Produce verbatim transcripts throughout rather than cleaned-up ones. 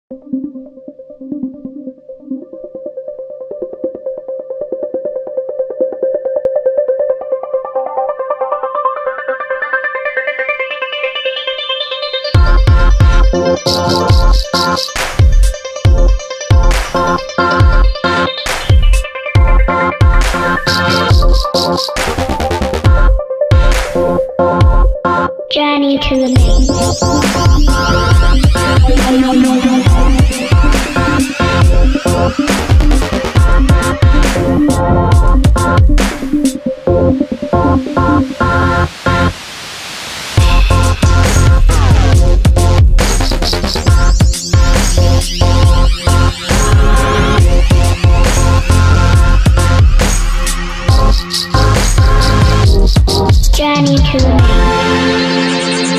Journey to the main. Journey to the main.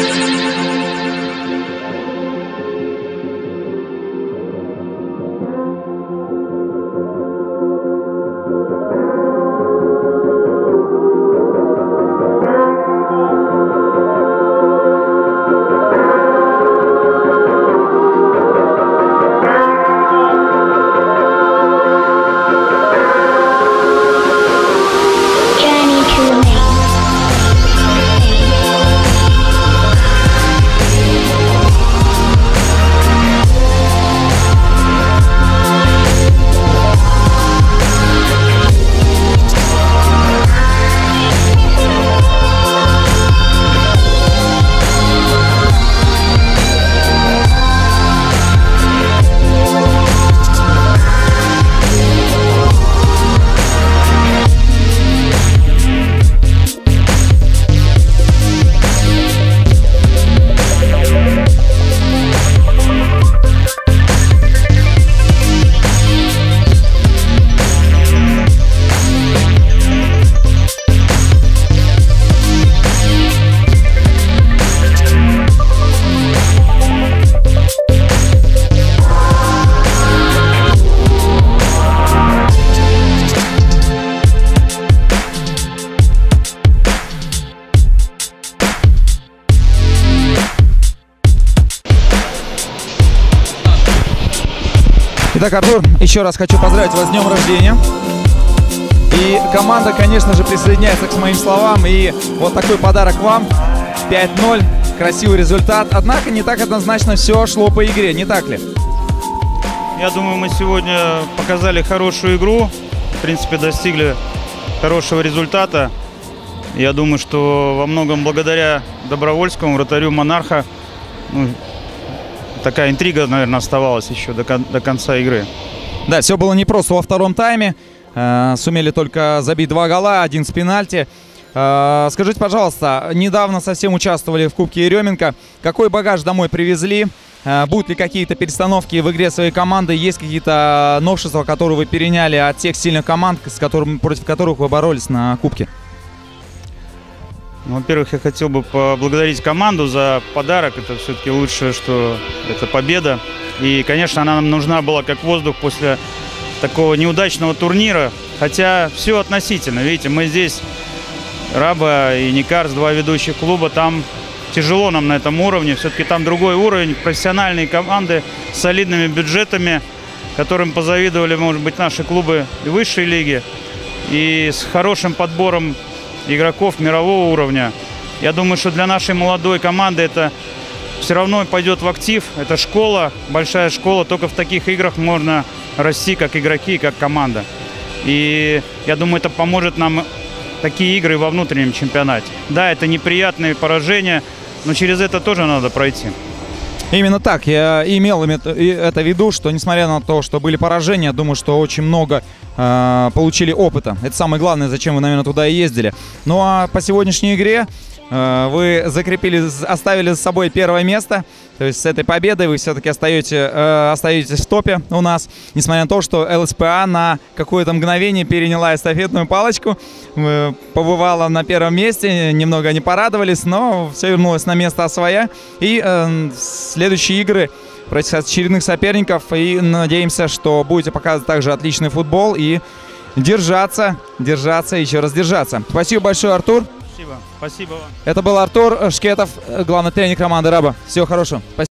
Итак, Артур, еще раз хочу поздравить вас с днем рождения. И команда, конечно же, присоединяется к моим словам. И вот такой подарок вам. пять ноль. Красивый результат. Однако не так однозначно все шло по игре, не так ли? Я думаю, мы сегодня показали хорошую игру. В принципе, достигли хорошего результата. Я думаю, что во многом благодаря Добровольскому, вратарю Монарха, ну, такая интрига, наверное, оставалась еще до, кон до конца игры. Да, все было непросто во втором тайме. Э, сумели только забить два гола, один с пенальти. Э, скажите, пожалуйста, недавно совсем участвовали в Кубке Еременко. Какой багаж домой привезли? Э, будут ли какие-то перестановки в игре своей команды? Есть какие-то новшества, которые вы переняли от тех сильных команд, с которыми, против которых вы боролись на Кубке? Ну, во-первых, я хотел бы поблагодарить команду за подарок. Это все-таки лучшее, что это победа. И, конечно, она нам нужна была как воздух после такого неудачного турнира. Хотя все относительно. Видите, мы здесь, Раба и Никарс, два ведущих клуба, там тяжело нам на этом уровне. Все-таки там другой уровень, профессиональные команды с солидными бюджетами, которым позавидовали, может быть, наши клубы и высшей лиги. И с хорошим подбором игроков мирового уровня. Я думаю, что для нашей молодой команды это все равно пойдет в актив. Это школа, большая школа. Только в таких играх можно расти как игроки, как команда. И я думаю, это поможет нам такие игры во внутреннем чемпионате. Да, это неприятные поражения, но через это тоже надо пройти. Именно так. Я имел это в виду, что несмотря на то, что были поражения, я думаю, что очень много э, получили опыта. Это самое главное, зачем вы, наверное, туда и ездили. Ну а по сегодняшней игре э, вы закрепили, оставили за собой первое место. То есть с этой победой вы все-таки остаете, э, остаетесь в топе у нас. Несмотря на то, что ЛСПА на какое-то мгновение переняла эстафетную палочку. Э, побывала на первом месте, немного не порадовались, но все вернулось на место своя. И э, следующие игры против очередных соперников. И надеемся, что будете показывать также отличный футбол и держаться, держаться, еще раз держаться. Спасибо большое, Артур. Спасибо. Спасибо вам. Это был Артур Шкетов, главный тренер команды Раба. Всего хорошего. Спасибо.